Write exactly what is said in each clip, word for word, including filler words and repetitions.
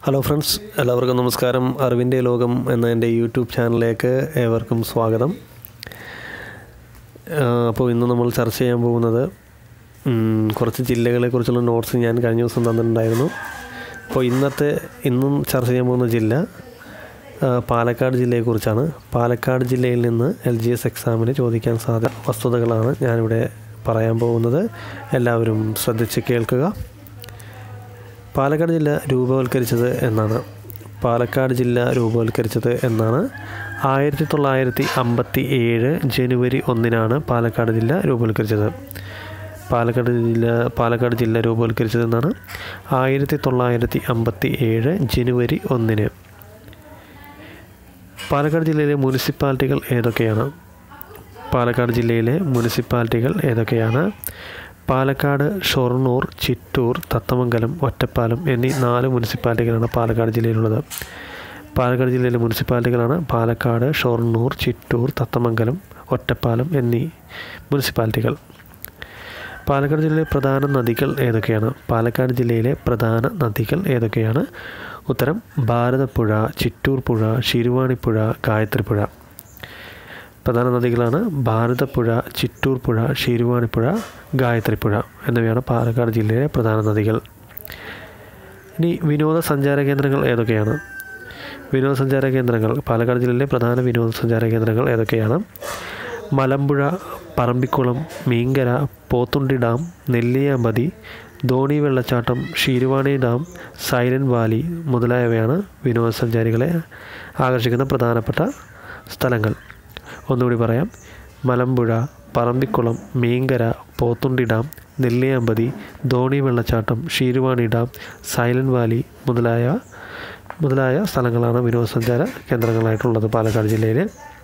Hello friends, എല്ലാവർക്കും നമസ്കാരം. അറിവിൻ്റെ ലോകം എന്ന എൻ്റെ യൂട്യൂബ് ചാനലിലേക്ക് ഏവർക്കും സ്വാഗതം. അപ്പോൾ ഇന്ന് നമ്മൾ ചർച്ച ചെയ്യാൻ പോകുന്നത് കുറച്ച് ജില്ലകളെക്കുറിച്ചുള്ള നോട്ട്സ് ഞാൻ കഴിഞ്ഞ ദിവസം തന്നിട്ടുണ്ടായിരുന്നു. അപ്പോൾ ഇന്നത്തെ ഇന്നും ചർച്ച ചെയ്യാൻ പോകുന്ന ജില്ല പാലക്കാട് ജില്ലയെക്കുറിച്ചാണ്. പാലക്കാട് ജില്ലയിൽ നിന്ന് എൽ ജി എസ് എക്സാമിന് ചോദിക്കാൻ സാധ്യത വസ്തുതകളാണ് ഞാനിവിടെ പറയാൻ പോകുന്നത്. എല്ലാവരും ശ്രദ്ധിച്ച് കേൾക്കുക. പാലക്കാട് ജില്ല രൂപവൽക്കരിച്ചത് എന്നാണ് പാലക്കാട് ജില്ല രൂപവൽക്കരിച്ചത് എന്നാണ് ആയിരത്തി തൊള്ളായിരത്തി അമ്പത്തി ഏഴ് ജനുവരി ഒന്നിനാണ് പാലക്കാട് ജില്ല രൂപവൽക്കരിച്ചത്. പാലക്കാട് ജില്ല പാലക്കാട് ജില്ല രൂപവൽക്കരിച്ചത് എന്നാണ് ആയിരത്തി തൊള്ളായിരത്തി അമ്പത്തി ഏഴ് ജനുവരി ഒന്നിന്. പാലക്കാട് ജില്ലയിലെ മുനിസിപ്പാലിറ്റികൾ ഏതൊക്കെയാണ്? പാലക്കാട് ജില്ലയിലെ മുനിസിപ്പാലിറ്റികൾ ഏതൊക്കെയാണ്? പാലക്കാട്, ഷൊർണൂർ, ചിറ്റൂർ, തത്തമംഗലം, ഒറ്റപ്പാലം എന്നീ നാല് മുനിസിപ്പാലിറ്റികളാണ് പാലക്കാട് ജില്ലയിലുള്ളത്. പാലക്കാട് ജില്ലയിലെ മുനിസിപ്പാലിറ്റികളാണ് പാലക്കാട്, ഷൊർണൂർ, ചിറ്റൂർ, തത്തമംഗലം, ഒറ്റപ്പാലം എന്നീ മുനിസിപ്പാലിറ്റികൾ. പാലക്കാട് ജില്ലയിലെ പ്രധാന നദികൾ ഏതൊക്കെയാണ്? പാലക്കാട് ജില്ലയിലെ പ്രധാന നദികൾ ഏതൊക്കെയാണ്? ഉത്തരം ഭാരതപ്പുഴ, ചിറ്റൂർ പുഴ, ശിരുവാണിപ്പുഴ, ഗായത്രിപ്പുഴ. പ്രധാന നദികളാണ് ഭാരതപ്പുഴ, ചിറ്റൂർ പുഴ, ശിരുവാണിപ്പുഴ, ഗായത്രിപ്പുഴ എന്നിവയാണ് പാലക്കാട് ജില്ലയിലെ പ്രധാന നദികൾ. ഇനി വിനോദസഞ്ചാര കേന്ദ്രങ്ങൾ ഏതൊക്കെയാണ്? വിനോദസഞ്ചാര കേന്ദ്രങ്ങൾ പാലക്കാട് ജില്ലയിലെ പ്രധാന വിനോദസഞ്ചാര കേന്ദ്രങ്ങൾ ഏതൊക്കെയാണ്? മലമ്പുഴ, പറമ്പിക്കുളം, മീങ്കര, പോത്തുണ്ടി ഡാം, നെല്ലിയാമ്പതി, ധോണി വെള്ളച്ചാട്ടം, ശിരുവാണി ഡാം, സൈലൻറ്റ് വാലി മുതലായവയാണ് വിനോദസഞ്ചാരികളെ ആകർഷിക്കുന്ന പ്രധാനപ്പെട്ട സ്ഥലങ്ങൾ. ഒന്നുകൂടി പറയാം. മലമ്പുഴ, പറമ്പിക്കുളം, മീങ്കര, പോത്തുണ്ടി ഡാം, നെല്ലിയാമ്പതി, ധോണി വെള്ളച്ചാട്ടം, ശിരുവാണി ഡാം, സൈലൻറ്റ് വാലി മുതലായ മുതലായ സ്ഥലങ്ങളാണ് വിനോദസഞ്ചാര കേന്ദ്രങ്ങളായിട്ടുള്ളത് പാലക്കാട് ജില്ലയിൽ.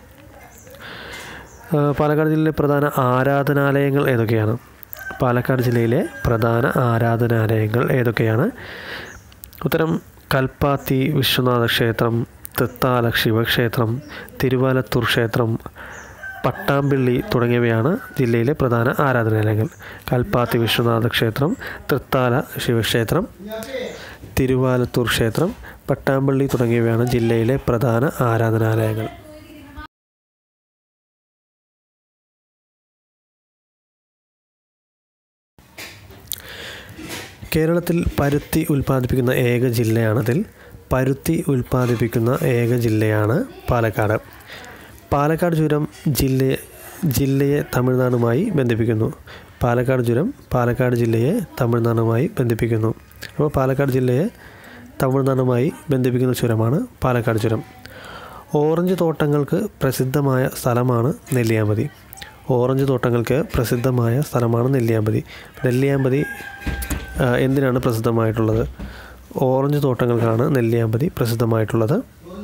പാലക്കാട് ജില്ലയിലെ പ്രധാന ആരാധനാലയങ്ങൾ ഏതൊക്കെയാണ്? പാലക്കാട് ജില്ലയിലെ പ്രധാന ആരാധനാലയങ്ങൾ ഏതൊക്കെയാണ്? ഉത്തരം കൽപ്പാത്തി വിശ്വനാഥ ക്ഷേത്രം, തൃത്താല ശിവക്ഷേത്രം, തിരുവാലത്തൂർ ക്ഷേത്രം, പട്ടാമ്പിള്ളി തുടങ്ങിയവയാണ് ജില്ലയിലെ പ്രധാന ആരാധനാലയങ്ങൾ. കൽപ്പാത്തി വിശ്വനാഥ ക്ഷേത്രം, തൃത്താല ശിവക്ഷേത്രം, തിരുവാലത്തൂർ ക്ഷേത്രം, പട്ടാമ്പിള്ളി തുടങ്ങിയവയാണ് ജില്ലയിലെ പ്രധാന ആരാധനാലയങ്ങൾ. കേരളത്തിൽ പരുത്തി ഉൽപ്പാദിപ്പിക്കുന്ന ഏക ജില്ലയാണതിൽ പരുത്തി ഉൽപ്പാദിപ്പിക്കുന്ന ഏക ജില്ലയാണ് പാലക്കാട്. പാലക്കാട് ചുരം ജില്ല ജില്ലയെ തമിഴ്നാടുമായി ബന്ധിപ്പിക്കുന്നു. പാലക്കാട് ചുരം പാലക്കാട് ജില്ലയെ തമിഴ്നാടുമായി ബന്ധിപ്പിക്കുന്നു. അപ്പോൾ പാലക്കാട് ജില്ലയെ തമിഴ്നാടുമായി ബന്ധിപ്പിക്കുന്ന ചുരമാണ് പാലക്കാട് ചുരം. ഓറഞ്ച് തോട്ടങ്ങൾക്ക് പ്രസിദ്ധമായ സ്ഥലമാണ് നെല്ലിയാമ്പതി. ഓറഞ്ച് തോട്ടങ്ങൾക്ക് പ്രസിദ്ധമായ സ്ഥലമാണ് നെല്ലിയാമ്പതി. നെല്ലിയാമ്പതി എന്തിനാണ് പ്രസിദ്ധമായിട്ടുള്ളത്? ഓറഞ്ച് തോട്ടങ്ങൾക്കാണ് നെല്ലിയാമ്പതി പ്രസിദ്ധമായിട്ടുള്ളത്.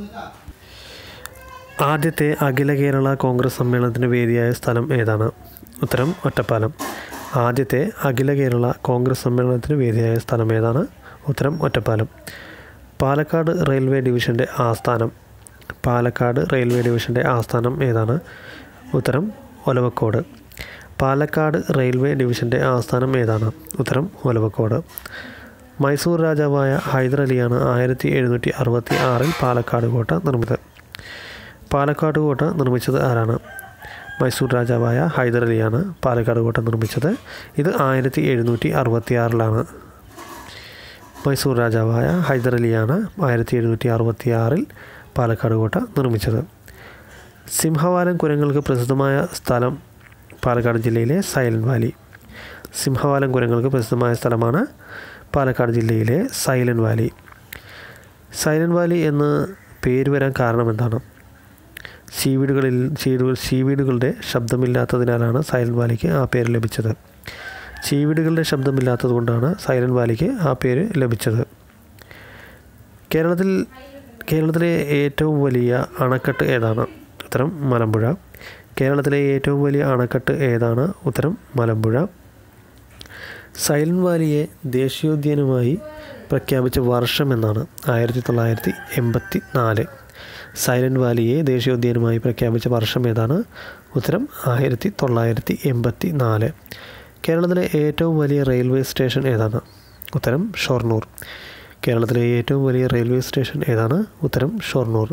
ആദ്യത്തെ അഖില കേരള കോൺഗ്രസ് സമ്മേളനത്തിന് വേദിയായ സ്ഥലം ഏതാണ്? ഉത്തരം ഒറ്റപ്പാലം. ആദ്യത്തെ അഖില കേരള കോൺഗ്രസ് സമ്മേളനത്തിന് വേദിയായ സ്ഥലം ഏതാണ്? ഉത്തരം ഒറ്റപ്പാലം. പാലക്കാട് റെയിൽവേ ഡിവിഷൻ്റെ ആസ്ഥാനം പാലക്കാട് റെയിൽവേ ഡിവിഷൻ്റെ ആസ്ഥാനം ഏതാണ്? ഉത്തരം ഒലവക്കോട്. പാലക്കാട് റെയിൽവേ ഡിവിഷൻ്റെ ആസ്ഥാനം ഏതാണ്? ഉത്തരം ഒലവക്കോട്. മൈസൂർ രാജാവായ ഹൈദർ അലിയാണ് ആയിരത്തി എഴുന്നൂറ്റി അറുപത്തി ആറിൽ പാലക്കാട് കോട്ട നിർമ്മിച്ചത്. പാലക്കാട് കോട്ട നിർമ്മിച്ചത് ആരാണ്? മൈസൂർ രാജാവായ ഹൈദർ അലിയാണ് പാലക്കാട് കോട്ട നിർമ്മിച്ചത്. ഇത് ആയിരത്തി എഴുന്നൂറ്റി അറുപത്തി ആറിലാണ്. മൈസൂർ രാജാവായ ഹൈദർ അലിയാണ് ആയിരത്തി എഴുന്നൂറ്റി അറുപത്തി ആറിൽ പാലക്കാട് കോട്ട നിർമ്മിച്ചത്. സിംഹവാലൻ കുരങ്ങൾക്ക് പ്രസിദ്ധമായ സ്ഥലം പാലക്കാട് ജില്ലയിലെ സൈലൻറ്റ് വാലി. സിംഹവാലൻ കുരങ്ങൾക്ക് പ്രസിദ്ധമായ സ്ഥലമാണ് പാലക്കാട് ജില്ലയിലെ സൈലൻറ്റ് വാലി. സൈലൻറ്റ് വാലി എന്ന് പേര് വരാൻ കാരണം എന്താണ്? സീവീഡുകളിൽ സീവീഡുകളുടെ ശബ്ദമില്ലാത്തതിനാലാണ് സൈലൻറ്റ് വാലിക്ക് ആ പേര് ലഭിച്ചത്. ചീവീടുകളുടെ ശബ്ദമില്ലാത്തത് കൊണ്ടാണ് സൈലൻറ്റ് വാലിക്ക് ആ പേര് ലഭിച്ചത്. കേരളത്തിൽ കേരളത്തിലെ ഏറ്റവും വലിയ അണക്കെട്ട് ഏതാണ്? ഉത്തരം മലമ്പുഴ. കേരളത്തിലെ ഏറ്റവും വലിയ അണക്കെട്ട് ഏതാണ്? ഉത്തരം മലമ്പുഴ. സൈലൻറ്റ് വാലിയെ ദേശീയോദ്യാനമായി പ്രഖ്യാപിച്ച വർഷം എന്നാണ്? ആയിരത്തി തൊള്ളായിരത്തി എൺപത്തി നാല്. സൈലൻറ്റ് വാലിയെ ദേശീയോദ്യാനമായി പ്രഖ്യാപിച്ച വർഷം ഏതാണ്? ഉത്തരം ആയിരത്തി തൊള്ളായിരത്തി എൺപത്തി നാല്. കേരളത്തിലെ ഏറ്റവും വലിയ റെയിൽവേ സ്റ്റേഷൻ ഏതാണ്? ഉത്തരം ഷൊർണൂർ. കേരളത്തിലെ ഏറ്റവും വലിയ റെയിൽവേ സ്റ്റേഷൻ ഏതാണ്? ഉത്തരം ഷൊർണൂർ.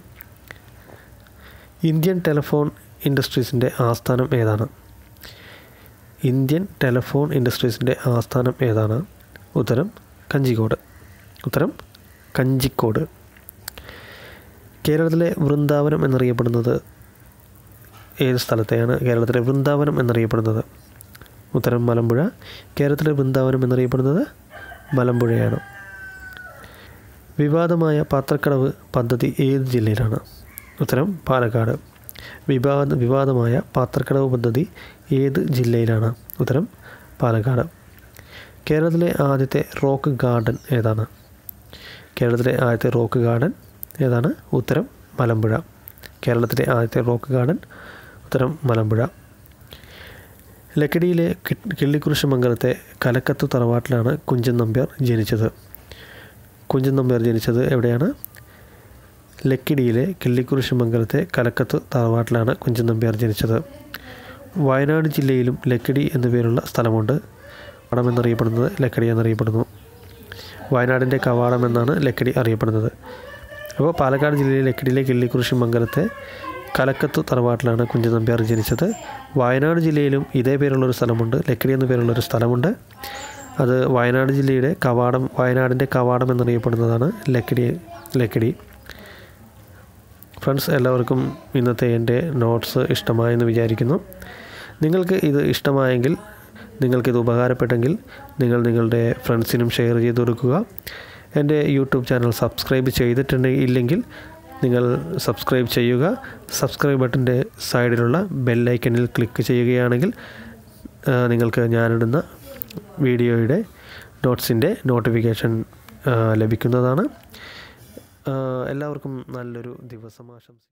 ഇന്ത്യൻ ടെലിഫോൺ ഇൻഡസ്ട്രീസിൻ്റെ ആസ്ഥാനം ഏതാണ്? ഇന്ത്യൻ ടെലിഫോൺ ഇൻഡസ്ട്രീസിൻ്റെ ആസ്ഥാനം ഏതാണ്? ഉത്തരം കഞ്ചിക്കോട്. ഉത്തരം കഞ്ചിക്കോട്. കേരളത്തിലെ വൃന്ദാവനം എന്നറിയപ്പെടുന്നത് ഏത് സ്ഥലത്തെയാണ്? കേരളത്തിലെ വൃന്ദാവനം എന്നറിയപ്പെടുന്നത്? ഉത്തരം മലമ്പുഴ. കേരളത്തിലെ വൃന്ദാവനം എന്നറിയപ്പെടുന്നത് മലമ്പുഴയാണ്. വിവാദമായ പാത്രക്കടവ് പദ്ധതി ഏത് ജില്ലയിലാണ്? ഉത്തരം പാലക്കാട്. വിവാദ വിവാദമായ പാത്രക്കടവ് പദ്ധതി ഏത് ജില്ലയിലാണ്? ഉത്തരം പാലക്കാട്. കേരളത്തിലെ ആദ്യത്തെ റോക്ക് ഗാർഡൻ ഏതാണ്? കേരളത്തിലെ ആദ്യത്തെ റോക്ക് ഗാർഡൻ ഏതാണ്? ഉത്തരം മലമ്പുഴ. കേരളത്തിലെ ആദ്യത്തെ റോക്ക് ഗാർഡൻ ഉത്തരം മലമ്പുഴ. ലക്കിടിയിലെ കിള്ളിക്കുറിശി മംഗലത്തെ കലക്കത്തു തറവാട്ടിലാണ് കുഞ്ചൻ നമ്പ്യാർ ജനിച്ചത്. കുഞ്ചൻ നമ്പ്യാർ ജനിച്ചത് എവിടെയാണ്? ലക്കിടിയിലെ കിള്ളിക്കുറിശി മംഗലത്തെ കലക്കത്തു തറവാട്ടിലാണ് കുഞ്ചൻ നമ്പ്യാർ ജനിച്ചത്. വയനാട് ജില്ലയിലും ലക്കിടി എന്നു പേരുള്ള സ്ഥലമുണ്ട്. കവാടം എന്നറിയപ്പെടുന്നത് ലക്കിടി എന്നറിയപ്പെടുന്നു. വയനാടിൻ്റെ കവാടം എന്നാണ് ലക്കിടി അറിയപ്പെടുന്നത്. അപ്പോൾ പാലക്കാട് ജില്ലയിലെ ലക്കിടിയിലെ കിള്ളിക്കുറിശി മംഗലത്തെ കലക്കത്തു തറവാട്ടിലാണ് കുഞ്ചൻ നമ്പ്യാർ ജനിച്ചത്. വയനാട് ജില്ലയിലും ഇതേ പേരുള്ളൊരു സ്ഥലമുണ്ട്, ലക്കിടി എന്ന പേരുള്ളൊരു സ്ഥലമുണ്ട്. അത് വയനാട് ജില്ലയുടെ കവാടം, വയനാടിൻ്റെ കവാടം എന്നറിയപ്പെടുന്നതാണ് ലക്കിടി ലക്കിടി ഫ്രണ്ട്സ്, എല്ലാവർക്കും ഇന്നത്തെ എൻ്റെ നോട്ട്സ് ഇഷ്ടമായെന്ന് വിചാരിക്കുന്നു. നിങ്ങൾക്ക് ഇത് ഇഷ്ടമായെങ്കിൽ, നിങ്ങൾക്കിത് ഉപകാരപ്പെട്ടെങ്കിൽ നിങ്ങൾ നിങ്ങളുടെ ഫ്രണ്ട്സിനും ഷെയർ ചെയ്ത് കൊടുക്കുക. എൻ്റെ യൂട്യൂബ് ചാനൽ സബ്സ്ക്രൈബ് ചെയ്തിട്ടുണ്ടെങ്കിൽ ഇല്ലെങ്കിൽ നിങ്ങൾ സബ്സ്ക്രൈബ് ചെയ്യുക. സബ്സ്ക്രൈബ് ബട്ടൻ്റെ സൈഡിലുള്ള ബെല്ലൈക്കനിൽ ക്ലിക്ക് ചെയ്യുകയാണെങ്കിൽ നിങ്ങൾക്ക് ഞാനിടുന്ന വീഡിയോയുടെ നോട്ട്സിൻ്റെ നോട്ടിഫിക്കേഷൻ ലഭിക്കുന്നതാണ്. എല്ലാവർക്കും നല്ലൊരു ദിവസം ആശംസിക്കുന്നു.